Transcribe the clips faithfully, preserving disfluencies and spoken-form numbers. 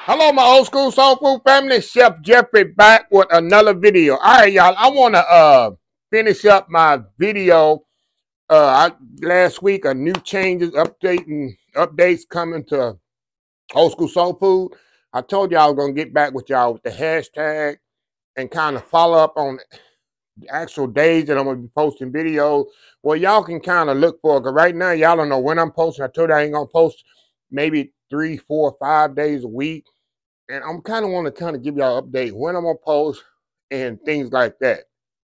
Hello, my old school soul food family. Chef Jeffrey back with another video. All right, y'all. I want to uh finish up my video. Uh, I, last week a new changes, updating updates coming to old school soul food. I told y'all I was gonna get back with y'all with the hashtag and kind of follow up on the actual days that I'm gonna be posting videos. Well, y'all can kind of look for it. Cause right now y'all don't know when I'm posting. I told you I ain't gonna post maybe three, four, five days a week. And I'm kind of want to kind of give y'all an update when I'm gonna post and things like that.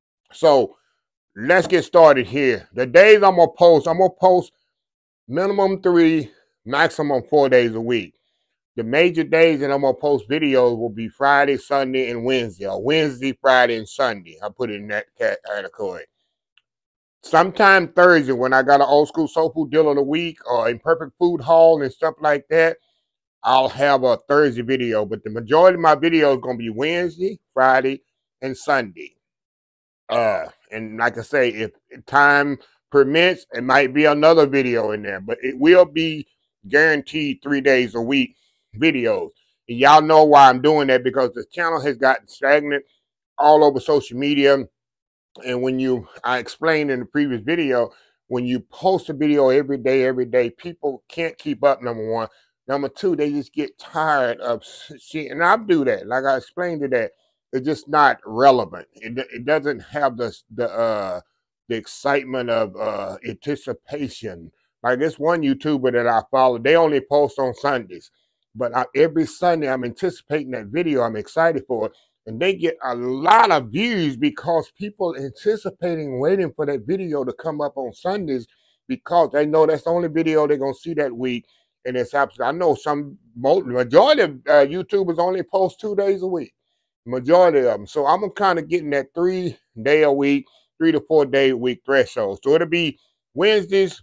So let's get started here. The days I'm gonna post, I'm gonna post minimum three, maximum four days a week. The major days that I'm gonna post videos will be Friday, Sunday, and Wednesday, or Wednesday, Friday, and Sunday. I put it in that category. Sometime Thursday when I got an old school soul food deal of the week or Imperfect Food Haul and stuff like that, I'll have a Thursday video, but the majority of my video is going to be Wednesday, Friday, and Sunday. Uh, and like I say, if time permits, it might be another video in there, but it will be guaranteed three days a week videos. And y'all know why I'm doing that, because the channel has gotten stagnant all over social media. And when you, I explained in the previous video, when you post a video every day, every day, people can't keep up, number one. Number two, they just get tired of seeing, and I do that. Like I explained to that, it's just not relevant. It, it doesn't have the the uh, the excitement of uh, anticipation. Like this one YouTuber that I follow, they only post on Sundays, but I, every Sunday I'm anticipating that video. I'm excited for it, and they get a lot of views because people anticipating, waiting for that video to come up on Sundays because they know that's the only video they're gonna see that week. And it's absolutely, I know some, majority of uh, YouTubers only post two days a week. Majority of them. So I'm kind of getting that three day a week, three to four day a week threshold. So it'll be Wednesdays.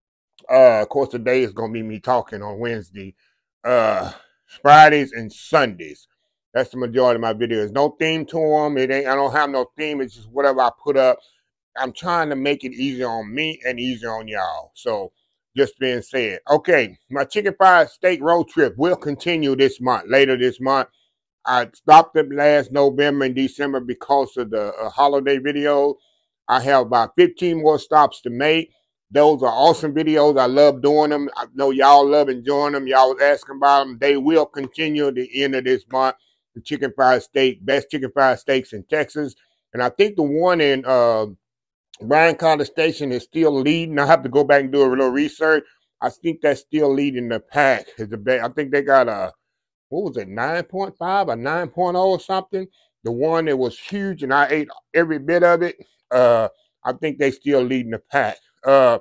Uh, of course, today is going to be me talking on Wednesday. Uh, Fridays and Sundays. That's the majority of my videos. No theme to them. It ain't, I don't have no theme. It's just whatever I put up. I'm trying to make it easier on me and easier on y'all. So, just being said. Okay, my chicken fried steak road trip will continue this month, later this month. I stopped it last November and December because of the uh, holiday video. I have about fifteen more stops to make. Those are awesome videos. I love doing them. I know y'all love enjoying them. Y'all was asking about them. They will continue at the end of this month. The chicken fried steak, best chicken fried steaks in Texas. And I think the one in uh, Bryan College Station is still leading. I have to go back and do a little research. I think that's still leading the pack. I think they got a, what was it, nine point five or nine point oh or something. The one that was huge and I ate every bit of it. Uh, I think they still leading the pack. Uh,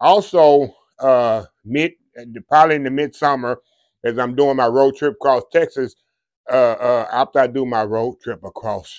also, uh, mid, probably in the midsummer, as I'm doing my road trip across Texas, uh, uh, after I do my road trip across,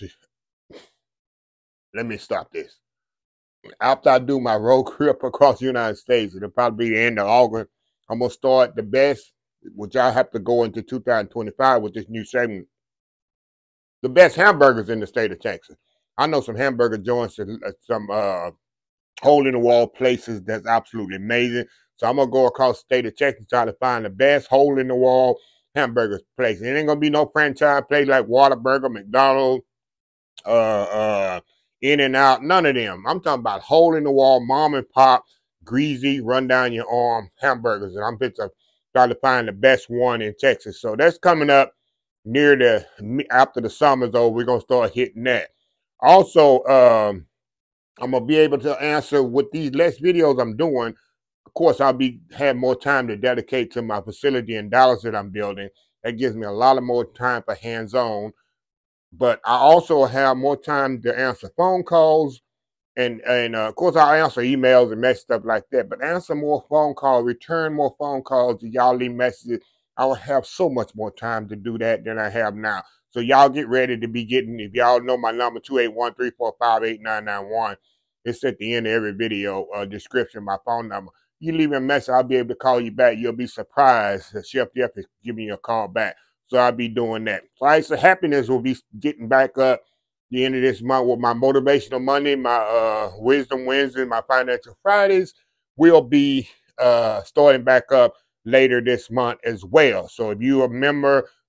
let me stop this. After I do my road trip across the United States, it'll probably be the end of August. I'm going to start the best, which I have to go into two thousand twenty-five with this new segment. The best hamburgers in the state of Texas. I know some hamburger joints and some uh, hole-in-the-wall places that's absolutely amazing. So I'm going to go across the state of Texas trying to find the best hole-in-the-wall hamburger place. It ain't going to be no franchise place like Whataburger, McDonald's, uh, uh, In-N-Out, none of them. I'm talking about hole-in-the-wall, mom and pop, greasy, run down your arm hamburgers. And I'm just trying to find the best one in Texas. So that's coming up near the, after the summer's over, we're going to start hitting that. Also, um, I'm going to be able to answer with these less videos I'm doing. Of course, I'll be have more time to dedicate to my facility in Dallas that I'm building. That gives me a lot of more time for hands-on. But I also have more time to answer phone calls. And, and uh, of course, I answer emails and mess stuff like that. But answer more phone calls, return more phone calls to y'all leave messages. I will have so much more time to do that than I have now. So y'all get ready to be getting, if y'all know my number, two eight one, three four five, eight nine nine one. It's at the end of every video uh, description, my phone number. You leave me a message, I'll be able to call you back. You'll be surprised that Chef Jeff is giving you a call back. So I'll be doing that. Flights of Happiness will be getting back up the end of this month with my Motivational Monday, my uh, Wisdom Wednesday, my Financial Fridays will be uh, starting back up later this month as well. So if you're a member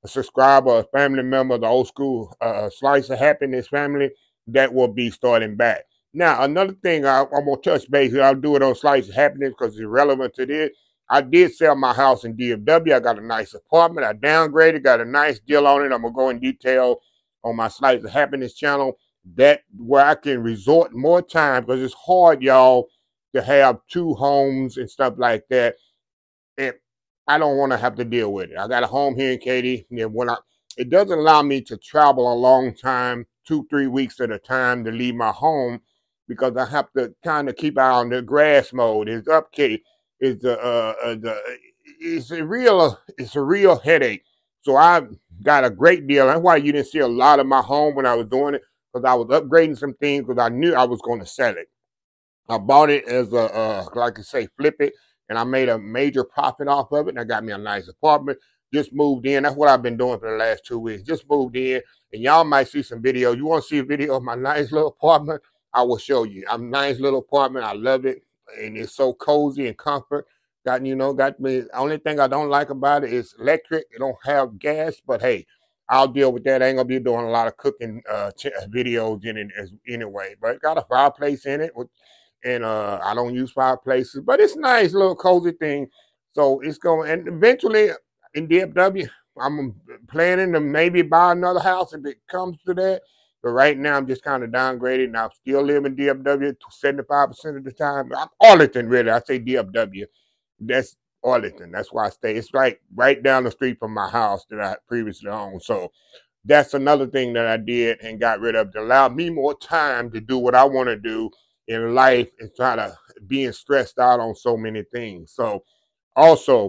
a subscriber, a family member, the old school uh, Slice of Happiness family, that will be starting back. Now, another thing I, I'm going to touch base here, I'll do it on Slice of Happiness because it's relevant to this. I did sell my house in D F W. I got a nice apartment. I downgraded, got a nice deal on it. I'm going to go in detail on my Slice of Happiness channel. That where I can resort more time because it's hard, y'all, to have two homes and stuff like that. And I don't want to have to deal with it. I got a home here in Katy. And when I, it doesn't allow me to travel a long time, two, three weeks at a time to leave my home because I have to kind of keep out on the grass mode. It's upkeep. It's the uh, uh, the it's a real it's a real headache. So I got a great deal. That's why you didn't see a lot of my home when I was doing it because I was upgrading some things because I knew I was going to sell it. I bought it as a, uh, like I say, flip it, and I made a major profit off of it, and I got me a nice apartment. Just moved in. That's what I've been doing for the last two weeks. Just moved in, and y'all might see some video. You want to see a video of my nice little apartment? I will show you. I'm nice little apartment. I love it, and it's so cozy and comfort. Got, you know, got me. The only thing I don't like about it is electric. It don't have gas, but hey, I'll deal with that. I ain't gonna be doing a lot of cooking uh, videos in it as, anyway. But it got a fireplace in it with, and uh, I don't use fireplaces, but it's nice little cozy thing. So it's going, and eventually in D F W, I'm planning to maybe buy another house if it comes to that. But right now, I'm just kind of downgraded, and I still live in D F W seventy-five percent of the time. I'm Arlington, really. I say D F W. That's Arlington. That's why I stay. It's like right down the street from my house that I previously owned. So that's another thing that I did and got rid of to allow me more time to do what I want to do in life and try to being stressed out on so many things. So also,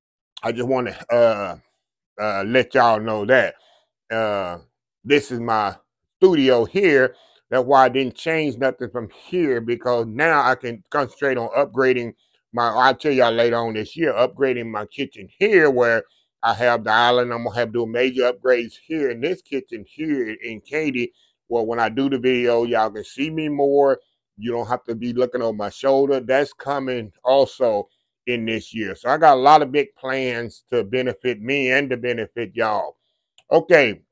I just want to uh, uh, let y'all know that uh, this is my studio here. That's why I didn't change nothing from here because now I can concentrate on upgrading my, I'll tell y'all later on this year, upgrading my kitchen here where I have the island. I'm going to have to do major upgrades here in this kitchen here in Katy. Well, when I do the video, y'all can see me more. You don't have to be looking over my shoulder. That's coming also in this year. So I got a lot of big plans to benefit me and to benefit y'all. Okay.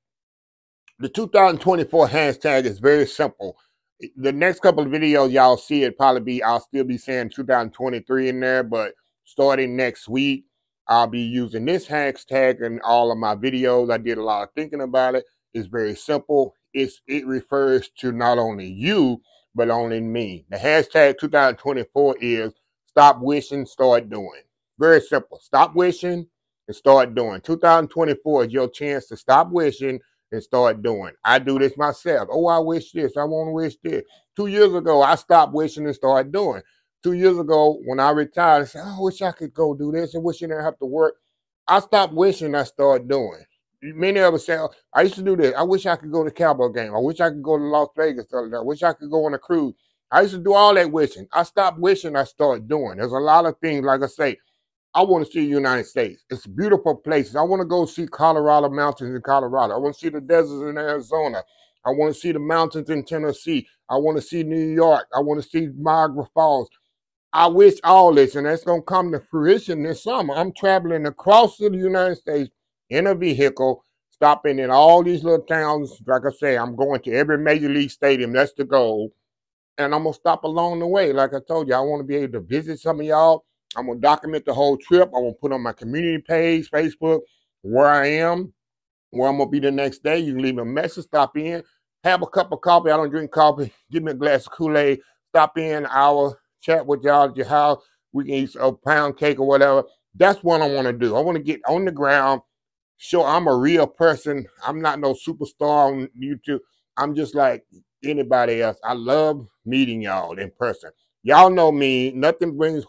The two thousand twenty-four hashtag is very simple. The next couple of videos y'all see it probably be, I'll still be saying two thousand twenty-three in there, but starting next week, I'll be using this hashtag in all of my videos. I did a lot of thinking about it. It's very simple. It's, it refers to not only you, but only me. The hashtag two thousand twenty-four is stop wishing, start doing. Very simple. Stop wishing and start doing. two thousand twenty-four is your chance to stop wishing and start doing. I do this myself. Oh, I wish this. I want to wish this. Two years ago, I stopped wishing and started doing. Two years ago, when I retired, I said, oh, I wish I could go do this. I wish I didn't have to work. I stopped wishing, I started doing. Many of us say, oh, I used to do this. I wish I could go to a Cowboy game. I wish I could go to Las Vegas. I wish I could go on a cruise. I used to do all that wishing. I stopped wishing, I started doing. There's a lot of things, like I say, I want to see the United States. It's beautiful places. I want to go see Colorado mountains in Colorado. I want to see the deserts in Arizona. I want to see the mountains in Tennessee. I want to see New York. I want to see Niagara Falls. I wish all this, and that's going to come to fruition this summer. I'm traveling across the United States in a vehicle, stopping in all these little towns. Like I say, I'm going to every major league stadium. That's the goal. And I'm going to stop along the way. Like I told you, I want to be able to visit some of y'all. I'm going to document the whole trip. I'm going to put on my community page, Facebook, where I am, where I'm going to be the next day. You can leave me a message, stop in, have a cup of coffee. I don't drink coffee. Give me a glass of Kool-Aid. Stop in, hour, chat with y'all at your house. We can eat a pound cake or whatever. That's what I want to do. I want to get on the ground, show I'm a real person. I'm not no superstar on YouTube. I'm just like anybody else. I love meeting y'all in person. Y'all know me. Nothing brings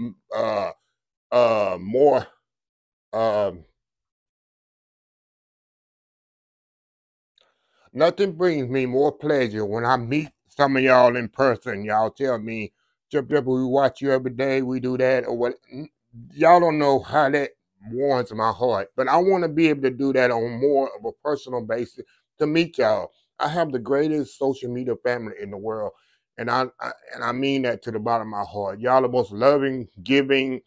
uh, uh, more uh, nothing brings me more pleasure when I meet some of y'all in person. Y'all tell me, Chip Chip, we watch you every day. We do that or what? Y'all don't know how that warms my heart, but I want to be able to do that on more of a personal basis to meet y'all. I have the greatest social media family in the world. And I, I and I mean that to the bottom of my heart. Y'all are the most loving, giving,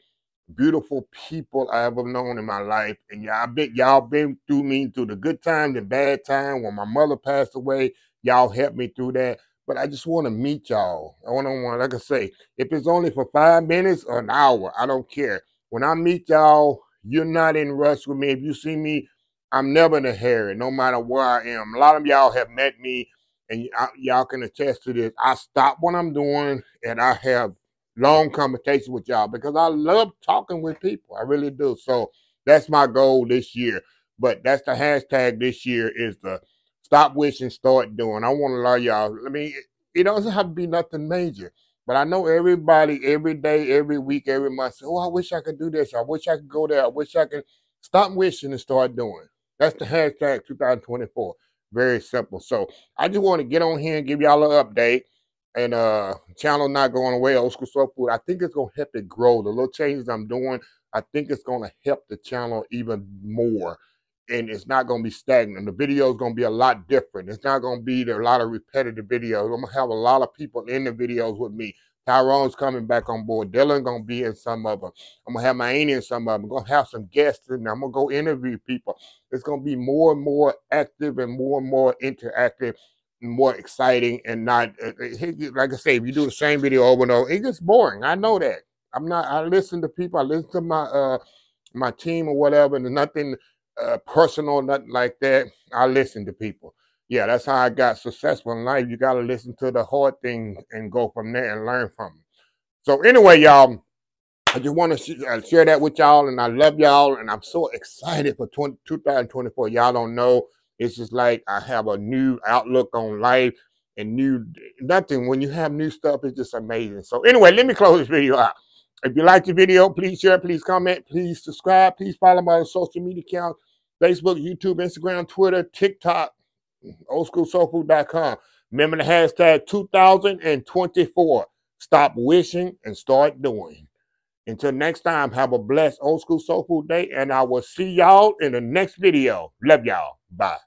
beautiful people I ever known in my life. And y'all been y'all been through me through the good times and bad times. When my mother passed away, y'all helped me through that. But I just want to meet y'all. I want to, like I say, if it's only for five minutes or an hour, I don't care. When I meet y'all, you're not in rush with me. If you see me, I'm never in a hurry, no matter where I am. A lot of y'all have met me, and y'all can attest to this. I stop what I'm doing, and I have long conversation with y'all because I love talking with people. I really do. So that's my goal this year. But that's the hashtag this year is the stop wishing, start doing. I want to allow y'all. I mean, it doesn't have to be nothing major. But I know everybody every day, every week, every month say, oh, I wish I could do this. I wish I could go there. I wish I could stop wishing and start doing. That's the hashtag two thousand twenty-four. Very simple. So I just want to get on here and give y'all an update. And uh channel not going away, Old School Soul Food. I think it's gonna help it grow. The little changes I'm doing, I think it's gonna help the channel even more. And it's not gonna be stagnant. The video is gonna be a lot different. It's not gonna be there a lot of repetitive videos. I'm gonna have a lot of people in the videos with me. Tyrone's coming back on board. Dylan gonna be in some of them. I'm gonna have my auntie in some of them. I'm gonna have some guests in there. I'm gonna go interview people. It's gonna be more and more active and more and more interactive, more exciting, and not uh, like I say, if you do the same video over and over, it gets boring. I know that. I'm not. I listen to people. I listen to my uh my team or whatever, and nothing uh, personal, nothing like that. I listen to people. Yeah, that's how I got successful in life. You got to listen to the hard things and go from there and learn from them. So anyway, y'all, I just want to sh uh, share that with y'all, and I love y'all, and I'm so excited for two thousand twenty-four. Y'all don't know. It's just like I have a new outlook on life and new nothing. When you have new stuff, it's just amazing. So anyway, let me close this video out. If you like the video, please share, please comment, please subscribe, please follow my social media accounts, Facebook, YouTube, Instagram, Twitter, TikTok, old school soul food dot com. Remember the hashtag two thousand twenty-four. Stop wishing and start doing. Until next time, have a blessed Old School Soul Food day, and I will see y'all in the next video. Love y'all. Bye.